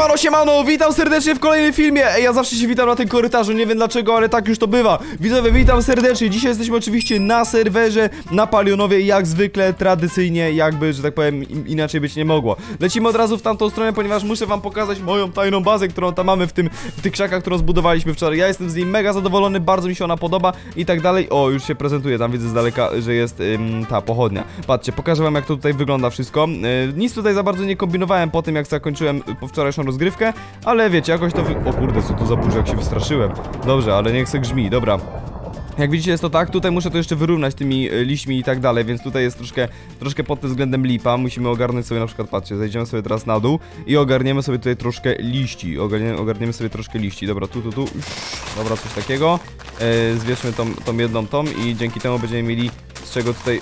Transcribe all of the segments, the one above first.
Siemano, witam serdecznie w kolejnym filmie. Ja zawsze się witam na tym korytarzu, nie wiem dlaczego, ale tak już to bywa. Widzowie, witam serdecznie. Dzisiaj jesteśmy oczywiście na serwerze na Palionowie, jak zwykle, tradycyjnie, jakby, że tak powiem, inaczej być nie mogło. Lecimy od razu w tamtą stronę, ponieważ muszę wam pokazać moją tajną bazę, którą tam mamy w tych krzakach, którą zbudowaliśmy wczoraj. Ja jestem z niej mega zadowolony, bardzo mi się ona podoba i tak dalej. O, już się prezentuje, tam widzę z daleka, że jest ta pochodnia. Patrzcie, pokażę wam, jak to tutaj wygląda wszystko. Nic tutaj za bardzo nie kombinowałem po tym, jak zakończyłem po wczorajszą rozgrywkę, ale wiecie, jakoś to O kurde, co to za burza, jak się wystraszyłem. Dobrze, ale niech se grzmi, dobra. Jak widzicie, jest to tak, tutaj muszę to jeszcze wyrównać tymi liśćmi i tak dalej, więc tutaj jest troszkę pod tym względem lipa. Musimy ogarnąć sobie na przykład, patrzcie, zejdziemy sobie teraz na dół i ogarniemy sobie tutaj troszkę liści. Ogarniemy sobie troszkę liści, dobra, tu. Dobra, coś takiego. Zwierzmy tą jedną i dzięki temu będziemy mieli z czego tutaj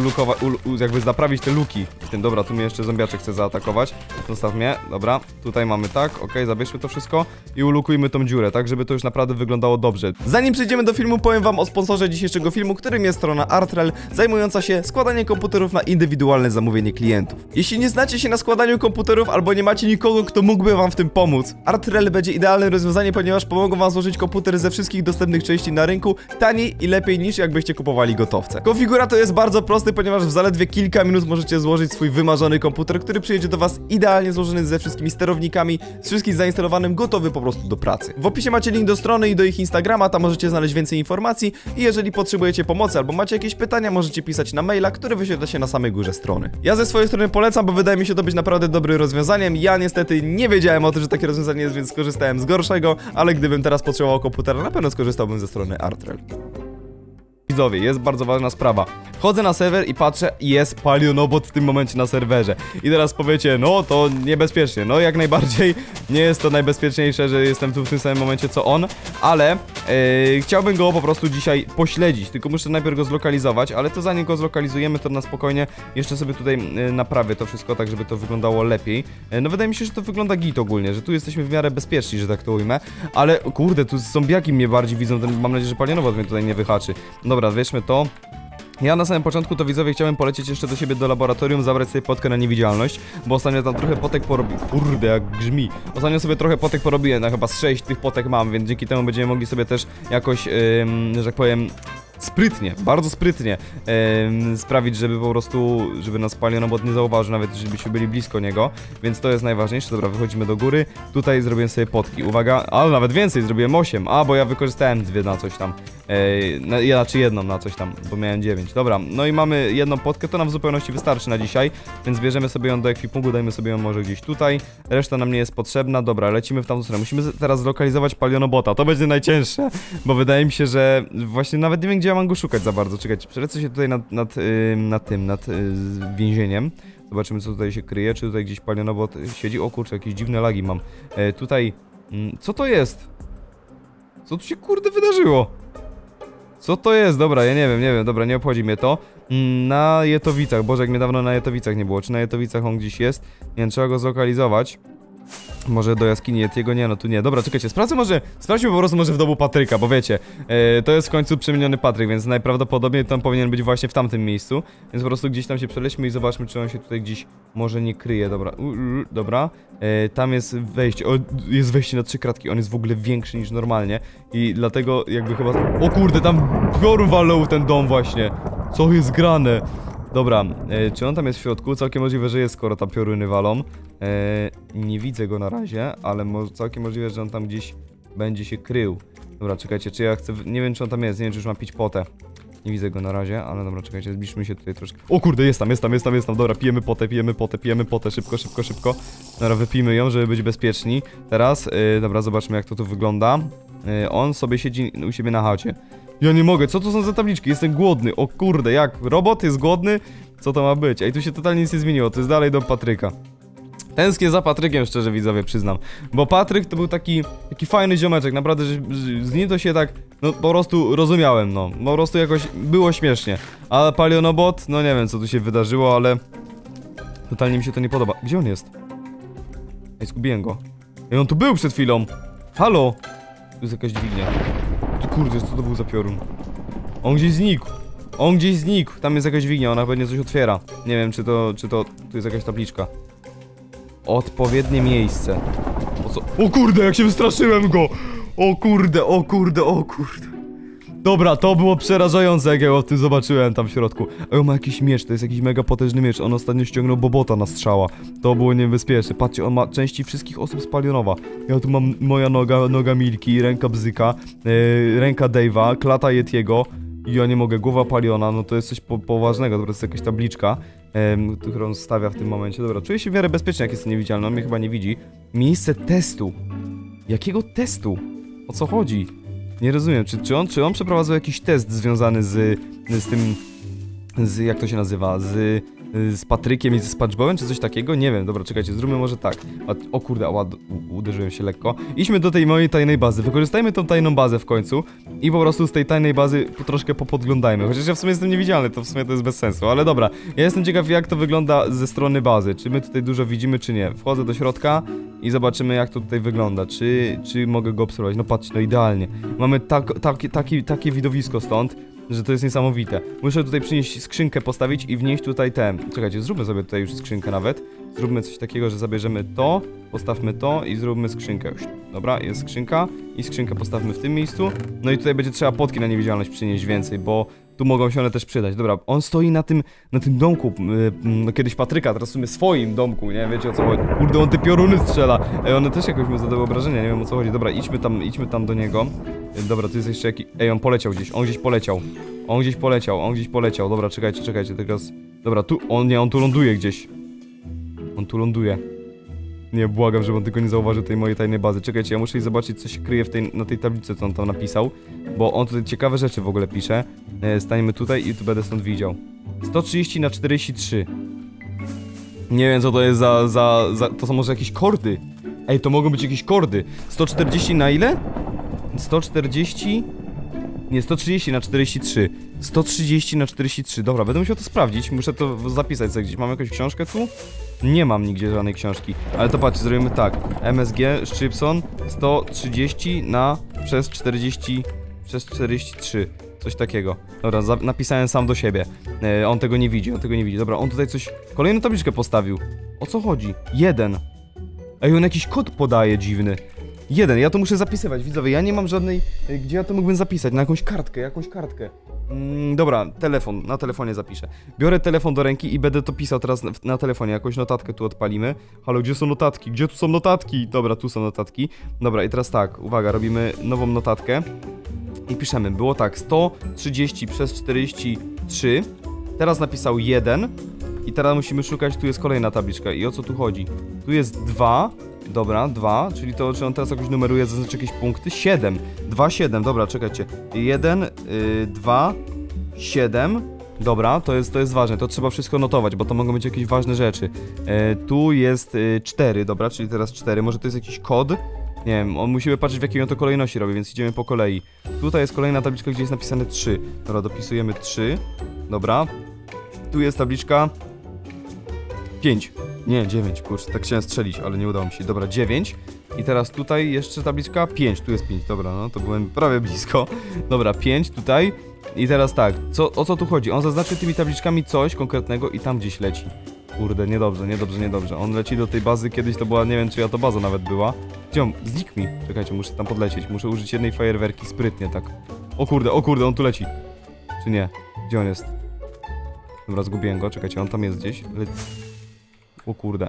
jakby naprawić te luki. Dobra, tu mnie jeszcze zombiaczek chce zaatakować. Zostaw mnie, dobra. Tutaj mamy tak, okej, zabierzmy to wszystko i ulukujmy tą dziurę, tak żeby to już naprawdę wyglądało dobrze. Zanim przejdziemy do filmu, powiem wam o sponsorze dzisiejszego filmu, którym jest strona Artrel, zajmująca się składaniem komputerów na indywidualne zamówienie klientów. Jeśli nie znacie się na składaniu komputerów albo nie macie nikogo, kto mógłby wam w tym pomóc, Artrel będzie idealnym rozwiązaniem, ponieważ pomogą wam złożyć komputer ze wszystkich dostępnych części na rynku taniej i lepiej niż jakbyście kupowali gotowce. Konfigurator jest bardzo prosty, ponieważ w zaledwie kilka minut możecie złożyć swój wymarzony komputer, który przyjedzie do was idealnie złożony ze wszystkimi sterownikami, z wszystkim zainstalowanym, gotowy po prostu do pracy. W opisie macie link do strony i do ich Instagrama, tam możecie znaleźć więcej informacji i jeżeli potrzebujecie pomocy albo macie jakieś pytania, możecie pisać na maila, który wyświetla się na samej górze strony. Ja ze swojej strony polecam, bo wydaje mi się to być naprawdę dobrym rozwiązaniem. Ja niestety nie wiedziałem o tym, że takie rozwiązanie jest, więc skorzystałem z gorszego, ale gdybym teraz potrzebował komputera, na pewno skorzystałbym ze strony Artrel. Widzowie, jest bardzo ważna sprawa. Wchodzę na serwer i patrzę, jest Palionobot w tym momencie na serwerze. I teraz powiecie, no to niebezpiecznie. No jak najbardziej nie jest to najbezpieczniejsze, że jestem tu w tym samym momencie co on, ale chciałbym go po prostu dzisiaj pośledzić. Tylko muszę najpierw go zlokalizować, ale to zanim go zlokalizujemy, to na spokojnie jeszcze sobie tutaj naprawię to wszystko, tak żeby to wyglądało lepiej. No wydaje mi się, że to wygląda git ogólnie, że tu jesteśmy w miarę bezpieczni, że tak to ujmę. Ale kurde, tu zombiaki mnie bardziej widzą, mam nadzieję, że Palionobot mnie tutaj nie wyhaczy. Dobra, weźmy to. Ja na samym początku to, widzowie, chciałem polecieć jeszcze do siebie do laboratorium, zabrać sobie potkę na niewidzialność, bo ostatnio tam trochę potek porobiłem. Kurde, jak grzmi. Ostatnio sobie trochę potek porobiłem, na chyba z 6 tych potek mam, więc dzięki temu będziemy mogli sobie też jakoś, że tak powiem, sprytnie, bardzo sprytnie sprawić, żeby po prostu, żeby nas Palionobot nie zauważył, nawet żebyśmy byli blisko niego, więc to jest najważniejsze. Dobra, wychodzimy do góry, tutaj zrobiłem sobie potki, uwaga, ale nawet więcej, zrobiłem 8, bo ja wykorzystałem 2 na coś tam, znaczy jedną na coś tam, bo miałem 9, dobra, no i mamy jedną potkę, to nam w zupełności wystarczy na dzisiaj, więc bierzemy sobie ją do ekwipunku, dajmy sobie ją może gdzieś tutaj, reszta nam nie jest potrzebna, dobra, lecimy w tamtą stronę, musimy teraz zlokalizować Palionobota, to będzie najcięższe, bo wydaje mi się, że właśnie nawet nie wiem, gdzie ja mam go szukać za bardzo. Czekajcie, przelecę się tutaj nad więzieniem. Zobaczymy, co tutaj się kryje. Czy tutaj gdzieś Palionobot siedzi? O kurczę, jakieś dziwne lagi mam. Tutaj... co to jest? Co tu się kurde wydarzyło? Co to jest? Dobra, ja nie wiem, dobra, nie obchodzi mnie to. Na Jetowicach, Boże, jak mnie dawno na Jetowicach nie było. Czy na Jetowicach on gdzieś jest? Nie wiem, trzeba go zlokalizować. Może do jaskini Yetiego? Nie, no tu nie. Dobra, czekajcie, sprawdźmy po prostu może w domu Patryka, bo wiecie, to jest w końcu przemieniony Patryk, więc najprawdopodobniej tam powinien być właśnie w tamtym miejscu. Więc po prostu gdzieś tam się przelećmy i zobaczmy, czy on się tutaj gdzieś może nie kryje. Dobra, dobra. Tam jest wejście, jest wejście na 3 kratki, on jest w ogóle większy niż normalnie. I dlatego jakby chyba... O kurde, tam piorun walnął ten dom właśnie. Co jest grane? Dobra, czy on tam jest w środku? Całkiem możliwe, że jest, skoro tam pioruny walą. Nie widzę go na razie, ale całkiem możliwe, że on tam gdzieś będzie się krył. Dobra, czekajcie, czy ja chcę... Nie wiem, czy on tam jest, nie wiem, czy już ma pić potę. Nie widzę go na razie, ale dobra, czekajcie, zbliżmy się tutaj troszkę. O kurde, jest tam. Dobra, pijemy potę, szybko. Dobra, wypijmy ją, żeby być bezpieczni. Teraz, dobra, zobaczmy, jak to tu wygląda. On sobie siedzi u siebie na chacie. Ja nie mogę, co to są za tabliczki? Jestem głodny, o kurde, jak? Robot jest głodny? Co to ma być? Ej, tu się totalnie nic nie zmieniło, to jest dalej dom Patryka. Tęsknię za Patrykiem, szczerze, widzowie, przyznam. Bo Patryk to był taki fajny ziomeczek, naprawdę, że z nim to się tak, no po prostu rozumiałem, no. Po prostu jakoś było śmiesznie. Ale Palionobot, no nie wiem, co tu się wydarzyło, ale... Totalnie mi się to nie podoba. Gdzie on jest? Ej, zgubiłem go. Ej, on tu był przed chwilą. Halo? Tu jest jakaś dźwignia. Tu kurde, co to był za piorun? On gdzieś znikł. Tam jest jakaś dźwignia, ona pewnie coś otwiera. Nie wiem, czy to... Tu jest jakaś tabliczka. Odpowiednie miejsce. co? O kurde, jak się wystraszyłem go! O kurde, o kurde, o kurde. Dobra, to było przerażające, jak ja o tym zobaczyłem tam w środku. A on ma jakiś miecz, to jest jakiś mega potężny miecz. On ostatnio ściągnął Bobota na strzała. To było niebezpieczne. Patrzcie, on ma części wszystkich osób z Palionowa. Ja tu mam moja noga Milki, ręka Bzyka, ręka Dave'a, klata Yetiego. I ja nie mogę, głowa Paliona, no to jest coś poważnego, to jest jakaś tabliczka, którą stawia w tym momencie. Dobra, czuję się w miarę bezpiecznie, jak jest niewidzialny, on mnie chyba nie widzi. Miejsce testu. Jakiego testu? O co chodzi? Nie rozumiem, czy on przeprowadzał jakiś test związany z tym, jak to się nazywa, z Patrykiem i ze SpongeBobem, czy coś takiego? Nie wiem, dobra, czekajcie, zróbmy może tak. O kurde, uderzyłem się lekko. Idźmy do tej mojej tajnej bazy, wykorzystajmy tą tajną bazę w końcu i po prostu z tej tajnej bazy troszkę popodglądajmy. Chociaż ja w sumie jestem niewidzialny, to w sumie to jest bez sensu, ale dobra. Ja jestem ciekaw, jak to wygląda ze strony bazy, czy my tutaj dużo widzimy, czy nie. Wchodzę do środka i zobaczymy, jak to tutaj wygląda, czy mogę go obserwować. No patrzcie, no idealnie. Mamy takie widowisko stąd, że to jest niesamowite. Muszę tutaj przynieść skrzynkę, postawić i wnieść tutaj te... Czekajcie, zróbmy sobie tutaj już skrzynkę nawet. Zróbmy coś takiego, że zabierzemy to, postawmy to i zróbmy skrzynkę. Dobra, jest skrzynka i skrzynkę postawmy w tym miejscu. No i tutaj będzie trzeba potki na niewidzialność przynieść więcej, bo tu mogą się one też przydać. Dobra, on stoi na tym domku, no kiedyś Patryka, teraz w sumie swoim domku, nie? Wiecie o co chodzi? Kurde, on te pioruny strzela. Ej, one też jakoś mu zadały obrażenia, nie wiem o co chodzi. Dobra, idźmy tam do niego. Dobra, tu jest jeszcze jakiś... Ej, on poleciał gdzieś, on gdzieś poleciał. Dobra, czekajcie, teraz... Dobra, on tu ląduje gdzieś. On tu ląduje. Nie, błagam, żeby on tylko nie zauważył tej mojej tajnej bazy. Czekajcie, ja muszę zobaczyć, co się kryje na tej tablicy, co on tam napisał. Bo on tutaj ciekawe rzeczy w ogóle pisze. Stańmy tutaj i tu będę stąd widział. 130 na 43. Nie wiem, co to jest to są może jakieś kordy. Ej, to mogą być jakieś kordy. 140 na ile? 140... Nie, 130 na 43. 130 na 43. Dobra, będę musiał to sprawdzić. Muszę to zapisać sobie gdzieś. Mam jakąś książkę tu? Nie mam nigdzie żadnej książki. Ale to patrzcie, zrobimy tak. MSG, Szczypson, 130 na przez 40 przez 43. Coś takiego. Dobra, napisałem sam do siebie. On tego nie widzi. Dobra, on tutaj coś... Kolejną tabliczkę postawił. O co chodzi? 1. Ej, on jakiś kod podaje dziwny. 1, ja to muszę zapisywać, widzowie, ja nie mam żadnej... Gdzie ja to mógłbym zapisać? Na jakąś kartkę. Dobra, na telefonie zapiszę. Biorę telefon do ręki i będę to pisał teraz na telefonie, jakąś notatkę tu odpalimy. Halo, gdzie są notatki? Gdzie tu są notatki? Dobra, tu są notatki. Dobra, i teraz tak, uwaga, robimy nową notatkę. I piszemy, było tak, 130 przez 43. Teraz napisał 1. I teraz musimy szukać, tu jest kolejna tabliczka. I o co tu chodzi? Tu jest 2. Dobra, 2, czyli to, czy on teraz jakoś numeruje, zaznaczy jakieś punkty? 7, 2, 7, dobra, czekajcie. 1, 2, 7. Dobra, to jest ważne, to trzeba wszystko notować, bo to mogą być jakieś ważne rzeczy. Tu jest 4, dobra, czyli teraz 4, może to jest jakiś kod? Nie wiem, musimy patrzeć, w jakiej on to kolejności robi, więc idziemy po kolei. Tutaj jest kolejna tabliczka, gdzie jest napisane 3. Dobra, dopisujemy 3. Dobra. Tu jest tabliczka 5. Nie, 9, kurczę, tak chciałem strzelić, ale nie udało mi się. Dobra, 9. I teraz tutaj jeszcze tabliczka 5, tu jest 5, dobra, no to byłem prawie blisko. Dobra, 5 tutaj. I teraz tak, o co tu chodzi? On zaznaczy tymi tabliczkami coś konkretnego i tam gdzieś leci. Kurde, niedobrze. On leci do tej bazy, kiedyś to była, nie wiem, czyja to baza nawet była. Gdzie on? Znikł mi. Czekajcie, muszę tam podlecieć, muszę użyć jednej fajerwerki, sprytnie tak. O kurde, on tu leci. Czy nie? Gdzie on jest? Dobra, zgubiłem go, czekajcie, on tam jest gdzieś. O kurde.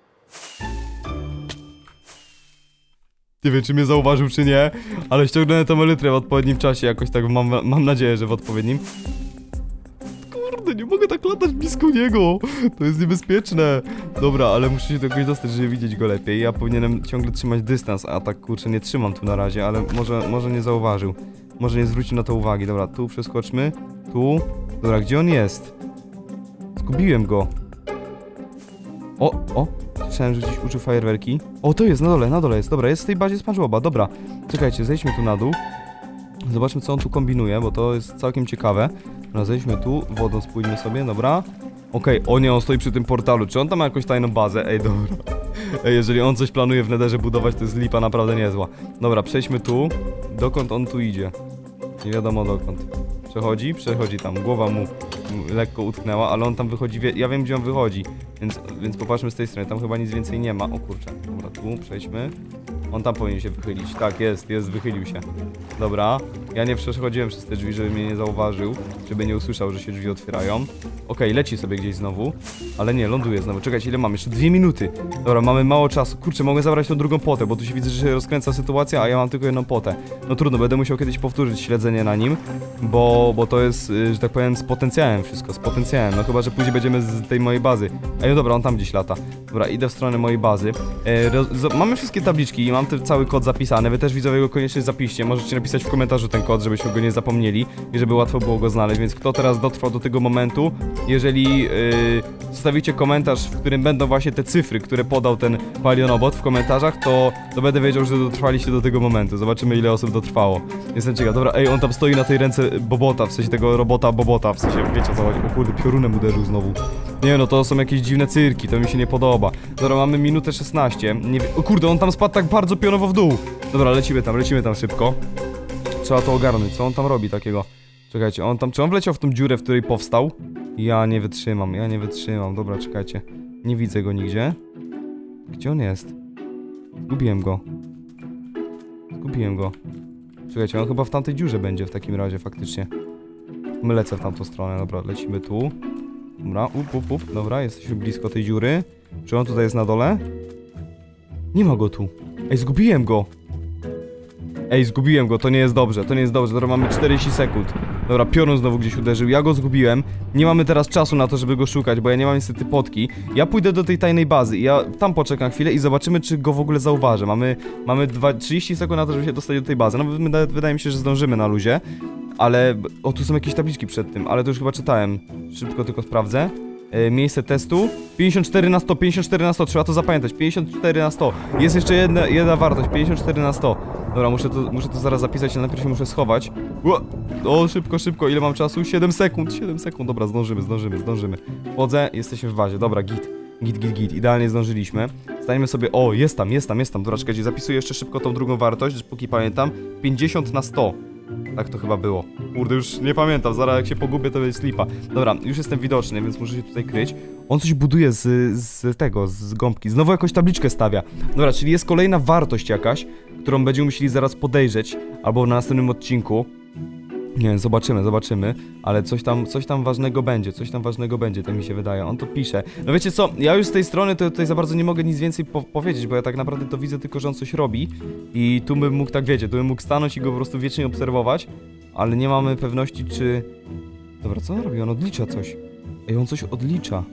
Nie wiem, czy mnie zauważył, czy nie, ale ściągnąłem tą elytrę w odpowiednim czasie, jakoś tak mam nadzieję, że w odpowiednim. Kurde, nie mogę tak latać blisko niego. To jest niebezpieczne. Dobra, ale muszę się do kogoś dostać, żeby widzieć go lepiej. Ja powinienem ciągle trzymać dystans, a tak kurczę nie trzymam tu na razie, ale może nie zauważył. Może nie zwrócił na to uwagi. Dobra, tu przeskoczmy. Tu. Dobra, gdzie on jest? Zgubiłem go. O! Słyszałem, że gdzieś użył fajerwerki. O, to jest, na dole jest. Dobra, jest w tej bazie SpongeBoba, dobra. Czekajcie, zejdźmy tu na dół. Zobaczmy, co on tu kombinuje, bo to jest całkiem ciekawe. Dobra, zejdźmy tu, wodą spójrzmy sobie, dobra. Okej, o nie, on stoi przy tym portalu. Czy on tam ma jakąś tajną bazę? Ej, dobra. Ej, jeżeli on coś planuje w Netherze budować, to jest lipa naprawdę niezła. Dobra, przejdźmy tu. Dokąd on tu idzie? Nie wiadomo dokąd. Przechodzi tam. Głowa mu lekko utknęła, ale on tam wychodzi, ja wiem, gdzie on wychodzi. Więc popatrzmy z tej strony, tam chyba nic więcej nie ma. O kurczę, dobra, tu przejdźmy. On tam powinien się wychylić. Tak, jest, wychylił się. Dobra. Ja nie przechodziłem przez te drzwi, żeby mnie nie zauważył, żeby nie usłyszał, że się drzwi otwierają. Okej, leci sobie gdzieś znowu. Ale nie, ląduje znowu. Czekajcie, ile mam? Jeszcze 2 minuty. Dobra, mamy mało czasu. Kurczę, mogę zabrać tą drugą potę, bo tu się widzę, że się rozkręca sytuacja, a ja mam tylko jedną potę. No trudno, będę musiał kiedyś powtórzyć śledzenie na nim, bo to jest, że tak powiem, z potencjałem wszystko, z potencjałem. No chyba, że później będziemy z tej mojej bazy. Ej, no dobra, on tam gdzieś lata. Dobra, idę w stronę mojej bazy. Mamy wszystkie tabliczki i mam ten cały kod zapisany. Wy też, widzowie, go koniecznie zapiszcie. Możecie napisać w komentarzu ten kod, żebyśmy go nie zapomnieli i żeby łatwo było go znaleźć. Więc kto teraz dotrwał do tego momentu, jeżeli zostawicie komentarz, w którym będą właśnie te cyfry, które podał ten Palionobot w komentarzach, to będę wiedział, że dotrwaliście do tego momentu. Zobaczymy, ile osób dotrwało. Jestem ciekaw. Dobra, ej, on tam stoi na tej ręce Bobota, w sensie tego robota Bobota, w sensie, wiecie o co chodzi. O kurde, piorunem uderzył znowu. Nie no, to są jakieś dziwne cyrki, to mi się nie podoba. Dobra, mamy minutę 16. Nie wiem. O kurde, on tam spadł tak bardzo pionowo w dół. Dobra, lecimy tam szybko. Trzeba to ogarnąć, co on tam robi takiego? Czekajcie, czy on wleciał w tą dziurę, w której powstał? Ja nie wytrzymam. Dobra, czekajcie. Nie widzę go nigdzie. Gdzie on jest? Zgubiłem go. Czekajcie, on chyba w tamtej dziurze będzie w takim razie, faktycznie. My lecę w tamtą stronę, dobra, lecimy tu. Dobra, dobra, jesteśmy blisko tej dziury. Czy on tutaj jest na dole? Nie ma go tu. Ej, zgubiłem go, to nie jest dobrze, dobra, mamy 40 sekund. Dobra, piorun znowu gdzieś uderzył, ja go zgubiłem. Nie mamy teraz czasu na to, żeby go szukać, bo ja nie mam niestety potki. Ja pójdę do tej tajnej bazy i ja tam poczekam chwilę i zobaczymy, czy go w ogóle zauważę. Mamy 30 sekund na to, żeby się dostać do tej bazy. No, wydaje mi się, że zdążymy na luzie. Ale, tu są jakieś tabliczki przed tym, ale to już chyba czytałem. Szybko tylko sprawdzę. Miejsce testu 54 na 100, 54 na 100, trzeba to zapamiętać, 54 na 100. Jest jeszcze jedna wartość, 54 na 100. Dobra, muszę to zaraz zapisać, ale najpierw się muszę schować. O, szybko, ile mam czasu? 7 sekund, dobra, zdążymy. Wchodzę, jesteśmy w bazie, dobra, git, idealnie zdążyliśmy. Stańmy sobie, o, jest tam, dobra, czekajcie, zapisuję jeszcze szybko tą drugą wartość, póki pamiętam, 50 na 100. Tak to chyba było. Kurde, już nie pamiętam, zaraz jak się pogubię, to jest lipa. Dobra, już jestem widoczny, więc muszę się tutaj kryć. On coś buduje z gąbki. Znowu jakąś tabliczkę stawia. Dobra, czyli jest kolejna wartość jakaś, którą będziemy musieli zaraz podejrzeć, albo na następnym odcinku. Nie wiem, zobaczymy, ale coś tam ważnego będzie, tak mi się wydaje. On to pisze. No wiecie co, ja już z tej strony to tutaj za bardzo nie mogę nic więcej powiedzieć, bo ja tak naprawdę to widzę tylko, że on coś robi i tu bym mógł, tak wiecie, tu bym mógł stanąć i go po prostu wiecznie obserwować, ale nie mamy pewności, czy... Dobra, co on robi? On odlicza coś. Ej, on coś odlicza.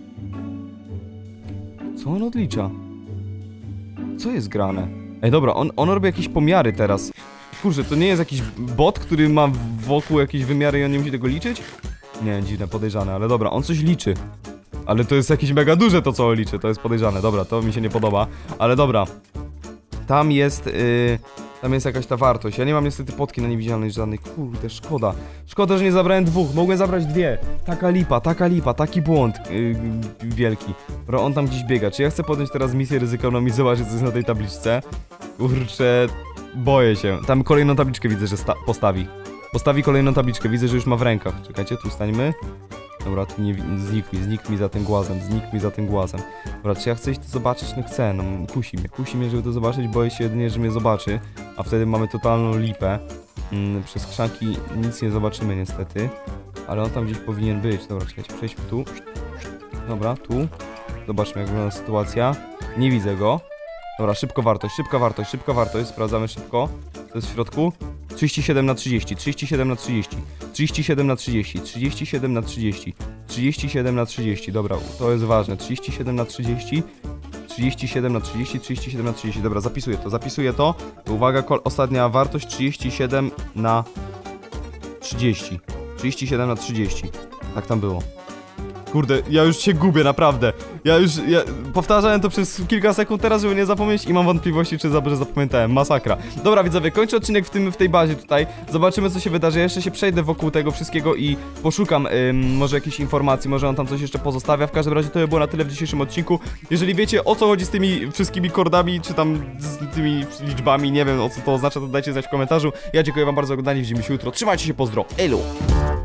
Co on odlicza? Co jest grane? Ej, dobra, on robi jakieś pomiary teraz. Kurczę, to nie jest jakiś bot, który ma wokół jakieś wymiary i on nie musi tego liczyć? Nie, dziwne, podejrzane, ale dobra, on coś liczy. Ale to jest jakieś mega duże to, co on liczy, to jest podejrzane, dobra, to mi się nie podoba. Ale dobra, tam jest jakaś ta wartość. Ja nie mam niestety potki na niewidzialność żadnej, kurde, szkoda. Szkoda, że nie zabrałem 2, mogłem zabrać 2. Taka lipa, taki błąd wielki. Dobra, on tam gdzieś biega, czy ja chcę podjąć teraz misję ryzykowną i zobaczyć, co jest na tej tabliczce? Kurczę... Boję się. Tam kolejną tabliczkę widzę, że postawi kolejną tabliczkę. Widzę, że już ma w rękach. Czekajcie, tu stańmy. Dobra, tu nie znikł mi za tym głazem. Dobra, czy ja chcę iść to zobaczyć? No chcę, no kusi mnie, żeby to zobaczyć. Boję się jedynie, że mnie zobaczy. A wtedy mamy totalną lipę. Przez krzaki nic nie zobaczymy niestety. Ale on tam gdzieś powinien być. Dobra, czekajcie, przejdźmy tu. Dobra, tu. Zobaczmy, jak wygląda sytuacja. Nie widzę go. Dobra, szybka wartość, sprawdzamy szybko. Co jest w środku? 37 na 30, 37 na 30, 37 na 30, 37 na 30, 37 na 30, dobra, to jest ważne, 37 na 30, 37 na 30, 37 na 30, dobra, zapisuję to, uwaga, ostatnia wartość, 37 na 30, 37 na 30, tak tam było. Kurde, ja już się gubię, naprawdę. Ja powtarzałem to przez kilka sekund teraz, żeby nie zapomnieć i mam wątpliwości, czy że zapamiętałem. Masakra. Dobra, widzowie, kończę odcinek w tej bazie tutaj. Zobaczymy, co się wydarzy. Ja jeszcze się przejdę wokół tego wszystkiego i poszukam może jakichś informacji, może on tam coś jeszcze pozostawia. W każdym razie to by było na tyle w dzisiejszym odcinku. Jeżeli wiecie, o co chodzi z tymi wszystkimi kordami, czy tam z tymi liczbami, nie wiem, o co to oznacza, to dajcie znać w komentarzu. Ja dziękuję wam bardzo za oglądanie, widzimy się jutro. Trzymajcie się, pozdro. Elo!